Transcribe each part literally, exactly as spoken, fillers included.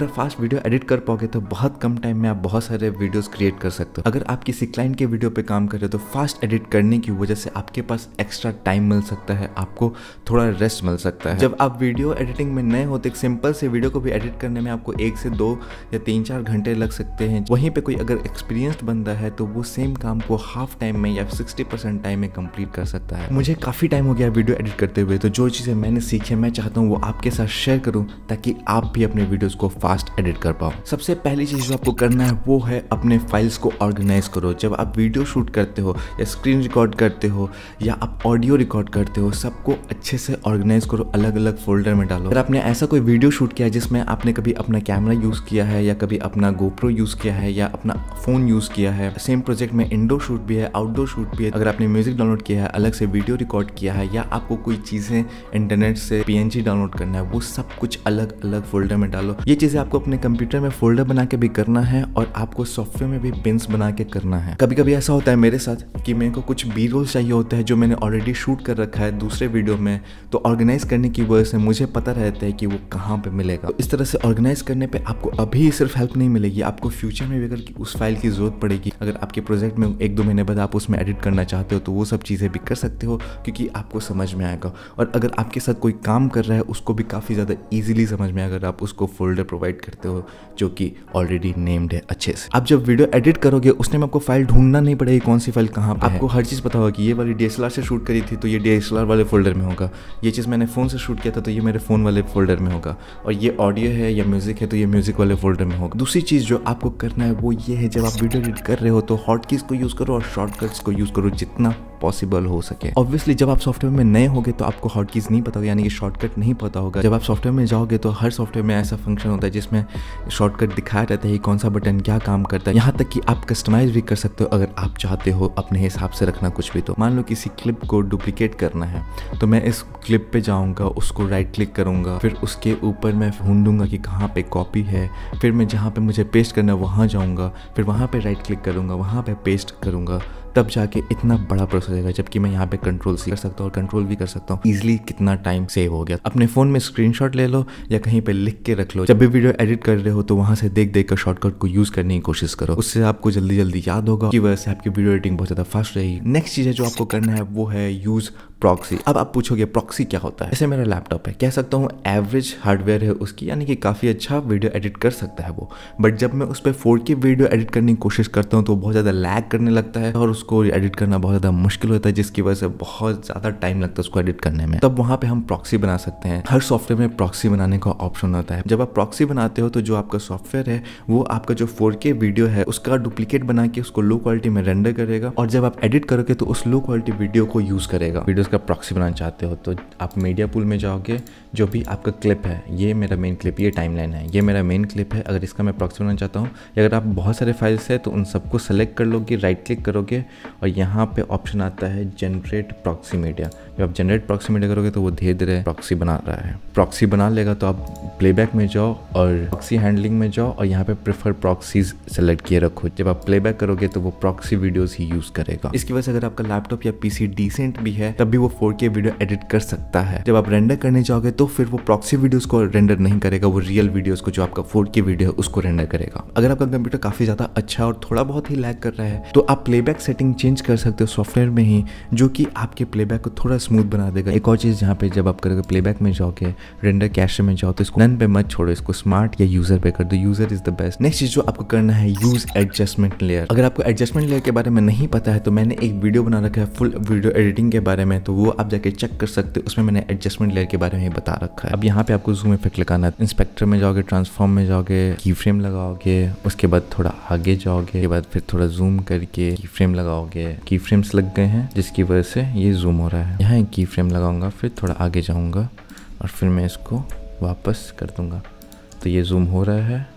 अगर fast video edit कर पाओगे तो बहुत कम टाइम में आप बहुत सारे वीडियोस क्रिएट कर सकते हो। अगर आप किसी क्लाइंट के वीडियो पे काम कर रहे हो तो फास्ट एडिट करने की वजह से आपके पास एक्स्ट्रा टाइम मिल सकता है, आपको थोड़ा रेस्ट मिल सकता है। जब आप वीडियो एडिटिंग में नए होते, एक सिंपल से वीडियो को भी एडिट करने में आपको एक से दो या तीन चार घंटे लग सकते हैं। वहीं पे कोई अगर एक्सपीरियंस्ड बंदा है तो वो सेम काम को हाफ टाइम में या सिक्सटी परसेंट टाइम में कंप्लीट कर सकता है। मुझे काफ़ी टाइम हो गया वीडियो एडिट करते हुए, तो जो चीज़ें मैंने सीखी मैं चाहता हूँ वो आपके साथ शेयर करूँ ताकि आप भी अपने वीडियोस को फास्ट एडिट कर पाओ। सबसे पहली चीज़ जो आपको करना है वो है अपने फाइल्स को ऑर्गेनाइज करो। जब आप वीडियो शूट करते हो या स्क्रीन रिकॉर्ड करते हो या आप ऑडियो रिकॉर्ड करते हो, सबको अच्छे से ऑर्गेनाइज करो, अलग अलग फोल्डर में डालो। अगर आपने ऐसा कोई वीडियो शूट किया जिसमें आपने कभी अपना कैमरा यूज़ किया है या कभी अपना गोप्रो यूज़ किया है या अपना फ़ोन यूज़ किया है, सेम प्रोजेक्ट में इंडोर शूट भी है, आउटडोर शूट भी है, अगर आपने म्यूजिक डाउनलोड किया है, अलग से वीडियो रिकॉर्ड किया है या आपको कोई चीज़ें इंटरनेट से पीएनजी डाउनलोड करना है, वो सब कुछ अलग अलग फोल्डर में डालो। ये चीज़ें आपको अपने कंप्यूटर में फोल्डर बना के भी करना है और आपको सॉफ्टवेयर में भी बिन्स बना के करना है। कभी कभी ऐसा होता है मेरे साथ कि मेरे को कुछ बी रोल चाहिए होता है जो मैंने ऑलरेडी शूट कर रखा है दूसरे वीडियो में, तो ऑर्गेनाइज करने की वजह से मुझे पता रहता है कि वो कहाँ पे मिलेगा। तो इस तरह से ऑर्गेनाइज करने पे आपको अभी सिर्फ हेल्प नहीं मिलेगी, आपको फ्यूचर में भी अगर उस फाइल की जरूरत पड़ेगी, अगर आपके प्रोजेक्ट में एक दो महीने बाद आप उसमें एडिट करना चाहते हो तो वो सब चीज़ें भी कर सकते हो क्योंकि आपको समझ में आएगा। और अगर आपके साथ कोई काम कर रहा है उसको भी काफ़ी ज़्यादा ईजिली समझ में आएगा अगर आप उसको फोल्डर प्रोवाइड करते हो जो कि ऑलरेडी नेम्ड है अच्छे से। आप जब वीडियो एडिट करोगे उसने में आपको फाइल ढूंढना नहीं पड़ेगी कौन सी फाइल कहाँ पे है। आपको हर चीज़ पता होगा कि ये वाली डीएसएलआर से शूट करी थी तो ये डीएसएलआर वाले फोल्डर में होगा, ये चीज़ मैंने फ़ोन से शूट किया था तो ये मेरे फ़ोन वाले फोल्डर में होगा, और ये ऑडियो है या म्यूजिक है तो ये म्यूजिक वाले फोल्डर में होगा। दूसरी चीज़ जो आपको करना है वो ये है, जब आप वीडियो एडिट कर रहे हो तो हॉटकीज को यूज़ करो और शॉर्टकट्स को यूज़ करो जितना पॉसिबल हो सके। ऑब्वियसली जब आप सॉफ्टवेयर में नए होगे तो आपको हॉटकीज नहीं पता होगा, यानी कि शॉर्टकट नहीं पता होगा। जब आप सॉफ्टवेयर में जाओगे तो हर सॉफ्टवेयर में ऐसा फंक्शन होता है जिसमें शॉर्टकट दिखाया रहता है कौन सा बटन क्या काम करता है, यहाँ तक कि आप कस्टमाइज भी कर सकते हो अगर आप चाहते हो अपने हिसाब से रखना कुछ भी। तो मान लो किसी क्लिप को डुप्लीकेट करना है तो मैं इस क्लिप पे जाऊँगा, उसको राइट क्लिक करूँगा, फिर उसके ऊपर मैं ढूंढूंगा कि कहाँ पे कॉपी है, फिर मैं जहाँ पे मुझे पेस्ट करना है वहाँ जाऊँगा, फिर वहाँ पे राइट क्लिक करूँगा, वहाँ पे पेस्ट करूँगा, तब जाके इतना बड़ा प्रोसेस होगा। जबकि मैं यहाँ पे कंट्रोल सी कर सकता हूँ और कंट्रोल भी कर सकता हूँ। इजीली कितना टाइम सेव हो गया। अपने फ़ोन में स्क्रीनशॉट ले लो या कहीं पे लिख के रख लो। जब भी वीडियो एडिट कर रहे हो तो वहाँ से देख देख कर शॉर्टकट को यूज़ करने की कोशिश करो, उससे आपको जल्दी जल्दी याद होगा, की वजह से आपकी वीडियो एडिटिंग बहुत ज़्यादा फास्ट रहेगी। नेक्स्ट चीज़ जो आपको करना है वो है यूज़ प्रॉक्सी। अब आप पूछोगे प्रॉक्सी क्या होता है। जैसे मेरा लैपटॉप है, कह सकता हूँ एवरेज हार्डवेयर है उसकी, यानी कि काफ़ी अच्छा वीडियो एडिट कर सकता है वो, बट जब मैं उस पर फोर के वीडियो एडिट करने की कोशिश करता हूँ तो बहुत ज़्यादा लैग करने लगता है और उसको एडिट करना बहुत ज़्यादा मुश्किल होता है, जिसकी वजह से बहुत ज़्यादा टाइम लगता है उसको एडिट करने में। तब वहाँ पे हम प्रॉक्सी बना सकते हैं। हर सॉफ्टवेयर में प्रॉक्सी बनाने का ऑप्शन होता है। जब आप प्रॉक्सी बनाते हो तो जो आपका सॉफ्टवेयर है वो आपका जो फोर के वीडियो है उसका डुप्लीकेट बना के उसको लो क्वालिटी में रेंडर करेगा, और जब आप एडिट करोगे तो उस लो क्वालिटी वीडियो को यूज़ करेगा। वीडियोज़ का प्रॉक्सी बनाना चाहते हो तो आप मीडिया पूल में जाओगे, जो भी आपका क्लिप है, ये मेरा मेन क्लिप, ये टाइमलाइन है, ये मेरा मेन क्लिप है, अगर इसका मैं प्रॉक्सी बनाना चाहता हूँ, या अगर आप बहुत सारे फाइल्स है तो उन सबको सेलेक्ट कर लोगे, राइट क्लिक करोगे और यहाँ पे ऑप्शन आता है जनरेट प्रॉक्सी मीडिया। जब आप जनरेट प्रॉक्सी मीडिया करोगे तो वो धीरे धीरे प्रॉक्सी बना रहा है। प्रॉक्सी बना लेगा तो आप प्लेबैक में जाओ और प्रॉक्सी हैंडलिंग में जाओ और यहाँ पे प्रेफर प्रॉक्सीज सेलेक्ट किए रखो। जब आप प्लेबैक करोगे तो वो प्रॉक्सी वीडियोस ही यूज करेगा। इसकी वजह से अगर आपका लैपटॉप या पीसी डिसेंट भी है तब भी वो फोर के वीडियो एडिट कर सकता है। जब आप रेंडर करने जाओगे तो फिर वो प्रॉक्सी वीडियोस को रेंडर नहीं करेगा, वो रियल वीडियोस को जो आपका फोर के वीडियो है उसको रेंडर करेगा। अगर आपका कंप्यूटर काफी ज्यादा अच्छा और थोड़ा बहुत ही लैग कर रहा है तो आप प्लेबैक सेटिंग चेंज कर सकते हो सॉफ्टवेयर में ही, जो कि आपके प्लेबैक को थोड़ा स्मूथ बना देगा। एक और चीज, जहाँ पे जब आप करोगे प्लेबैक में जाओगे, रेंडर कैशे में जाओ तो इसको नन पे मत छोड़ो, इसको स्मार्ट या यूजर पे कर दो। User is the best. Next चीज जो आपको करना है, यूज एडजस्टमेंट लेयर। अगर आपको एडजस्टमेंट लेयर के बारे में नहीं पता है तो मैंने एक वीडियो बना रखा है फुल वीडियो एडिटिंग के बारे में, तो वो आप जाके चेक कर सकते हो। उसमें मैंने एडजस्टमेंट लेयर के बारे में बता रखा है। अब यहाँ पे आपको जूम इफेक्ट लगाना है। इंस्पेक्टर में जाओगे, ट्रांसफॉर्म में जाओगे, की फ्रेम लगाओगे, उसके बाद थोड़ा आगे जाओगे, उसके बाद फिर थोड़ा जूम करके की फ्रेम लगाओगे। की फ्रेम्स लग गए हैं जिसकी वजह से ये जूम हो रहा है। यहाँ एक की फ्रेम लगाऊंगा, फिर थोड़ा आगे जाऊंगा और फिर मैं इसको वापस कर दूंगा तो ये जूम हो रहा है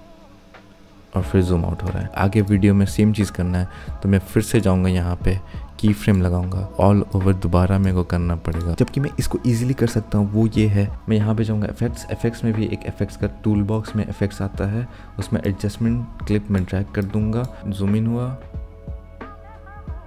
और फिर जूम आउट हो रहा है। आगे वीडियो में सेम चीज़ करना है तो मैं फिर से जाऊंगा, यहाँ पे की फ्रेम लगाऊंगा, ऑल ओवर दोबारा मेरे को करना पड़ेगा। जबकि मैं इसको इजीली कर सकता हूँ, वो ये है, मैं यहाँ पे जाऊँगा इफेक्ट्स। इफेक्ट्स में भी एक इफेक्ट्स का टूल बॉक्स में इफेक्ट्स आता है, उसमें एडजस्टमेंट क्लिप में ड्रैग कर दूंगा, जूम इन हुआ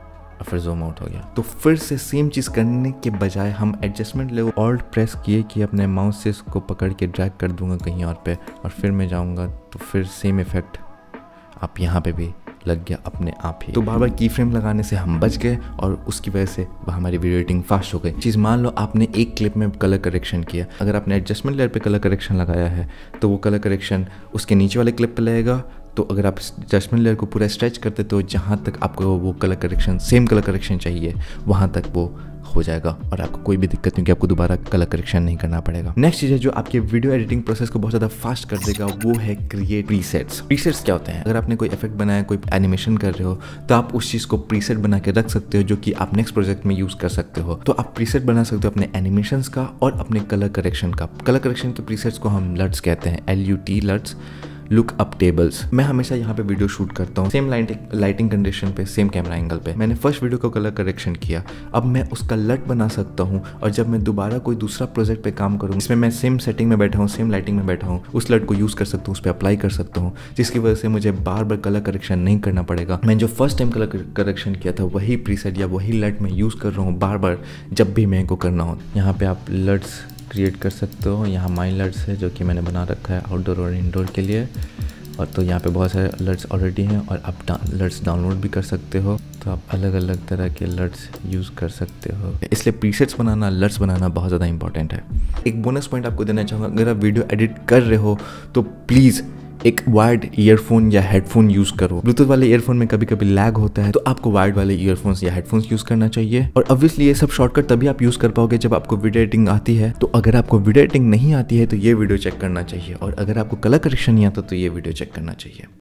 और फिर जूम आउट हो गया। तो फिर से सेम चीज़ करने के बजाय हम एडजस्टमेंट लेवल ऑल्ट प्रेस किए कि अपने माउस से इसको पकड़ के ड्रैग कर दूंगा कहीं और पे, और फिर मैं जाऊंगा तो फिर सेम इफेक्ट आप यहाँ पे भी लग गया अपने आप ही। तो बार बार की फ्रेम लगाने से हम बच गए और उसकी वजह से हमारी वीडियो एडिटिंग फास्ट हो गई। चीज़ मान लो आपने एक क्लिप में कलर करेक्शन किया, अगर आपने एडजस्टमेंट लेयर पे कलर करेक्शन लगाया है तो वो कलर करेक्शन उसके नीचे वाले क्लिप पे लगेगा। तो अगर आप एडजस्टमेंट लेयर को पूरा स्ट्रेच करते तो जहाँ तक आपको वो colour correction same colour correction चाहिए वहाँ तक वो हो जाएगा और आपको कोई भी दिक्कत नहीं कि आपको दोबारा कलर करेक्शन नहीं करना पड़ेगा। नेक्स्ट चीज़ है जो आपके वीडियो एडिटिंग प्रोसेस को बहुत ज़्यादा फास्ट कर देगा, वो है क्रिएट प्रीसेट्स। प्रीसेट्स क्या होते हैं? अगर आपने कोई इफेक्ट बनाया, कोई एनिमेशन कर रहे हो तो आप उस चीज़ को प्रीसेट बना के रख सकते हो जो कि आप नेक्स्ट प्रोजेक्ट में यूज़ कर सकते हो। तो आप प्रीसेट बना सकते हो अपने एनिमेशंस का और अपने कलर करेक्शन का। कलर करेक्शन के प्रीसेट्स को हम लट्स कहते हैं, L U T LUTs, look up tables. मैं हमेशा यहाँ पे वीडियो शूट करता हूँ सेम लाइटिंग लाइटिंग कंडीशन पे, सेम कैमरा एंगल पे। मैंने फर्स्ट वीडियो को कलर करेक्शन किया, अब मैं उसका लट बना सकता हूँ और जब मैं दोबारा कोई दूसरा प्रोजेक्ट पे काम करूँ इसमें मैं सेम सेटिंग में बैठा हूँ, सेम लाइटिंग में बैठा हूँ, उस लट को यूज़ कर सकता हूँ, उस पर अप्लाई कर सकता हूँ, जिसकी वजह से मुझे बार बार कलर करेक्शन नहीं करना पड़ेगा। मैं जो फर्स्ट टाइम कलर करेक्शन किया था वही प्रीसेट या वही लट मैं यूज़ कर रहा हूँ बार बार जब भी मेरे को करना हो। यहाँ पे आप लट्स क्रिएट कर सकते हो। यहाँ माई लट्स है जो कि मैंने बना रखा है आउटडोर और इंडोर के लिए, और तो यहाँ पे बहुत सारे अलर्ट्स ऑलरेडी हैं और आप अलर्ट्स डाउनलोड भी कर सकते हो। तो आप अलग अलग तरह के अलर्ट्स यूज़ कर सकते हो। इसलिए प्रीसेट्स बनाना, अलर्ट्स बनाना बहुत ज़्यादा इंपॉर्टेंट है। एक बोनस पॉइंट आपको देना चाहूँगा, अगर आप वीडियो एडिट कर रहे हो तो प्लीज़ एक वायर्ड ईयरफोन या हेडफोन यूज़ करो। ब्लूटूथ वाले ईयरफोन में कभी कभी लैग होता है तो आपको वायर्ड वाले ईयरफोन्स या हेडफोन्स यूज़ करना चाहिए। और ऑब्वियसली ये सब शॉर्टकट तभी आप यूज़ कर पाओगे जब आपको वीडियो एडिटिंग आती है। तो अगर आपको वीडियो एडिटिंग नहीं आती है तो ये वीडियो चेक करना चाहिए, और अगर आपको कलर करेक्शन नहीं आता तो ये वीडियो चेक करना चाहिए।